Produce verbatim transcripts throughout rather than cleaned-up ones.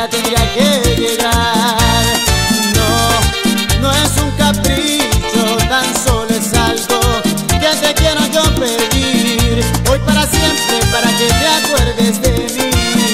día tendría que llegar. No, no es un capricho, tan solo es algo que te quiero yo pedir, hoy para siempre, para que te acuerdes de mí.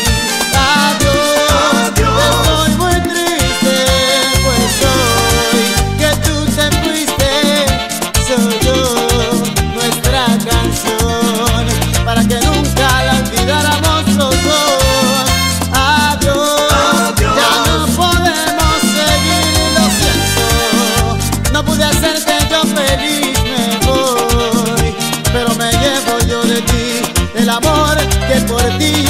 Adiós, adiós. Estoy muy triste, pues hoy que tú te fuiste, soy yo, nuestra canción, para que nunca la olvidáramos los dos. Adiós, adiós. Ya no podemos seguir, lo siento, no pude hacerte yo feliz, me voy, pero me llevo yo de ti el amor que por ti